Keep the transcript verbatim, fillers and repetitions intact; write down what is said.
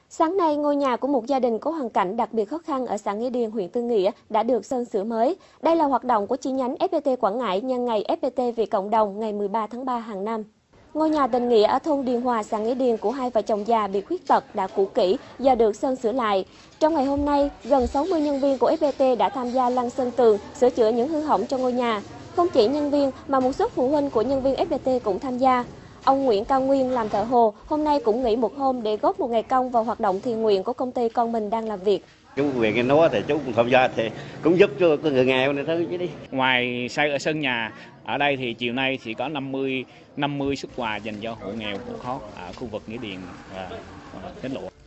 Sáng nay, ngôi nhà của một gia đình có hoàn cảnh đặc biệt khó khăn ở xã Nghĩa Điền, huyện Tư Nghĩa đã được sơn sửa mới. Đây là hoạt động của chi nhánh ép pê tê Quảng Ngãi nhân ngày ép pê tê vì cộng đồng ngày mười ba tháng ba hàng năm. Ngôi nhà tình nghĩa ở thôn Điền Hòa, xã Nghĩa Điền của hai vợ chồng già bị khuyết tật đã cũ kỹ, giờ được sơn sửa lại. Trong ngày hôm nay, gần sáu mươi nhân viên của ép pê tê đã tham gia lăn sơn tường, sửa chữa những hư hỏng cho ngôi nhà. Không chỉ nhân viên mà một số phụ huynh của nhân viên ép pê tê cũng tham gia. Ông Nguyễn Cao Nguyên làm thợ hồ, hôm nay cũng nghỉ một hôm để góp một ngày công vào hoạt động thiện nguyện của công ty con mình đang làm việc. Chú quyền cái nó thì chú cũng tham gia thì cũng giúp cho người nghèo này thôi chứ đi. Ngoài xây ở sân nhà, ở đây thì chiều nay chỉ có năm mươi suất quà dành cho hộ nghèo hộ khó ở khu vực Nghĩa Điền và Bến Lụa.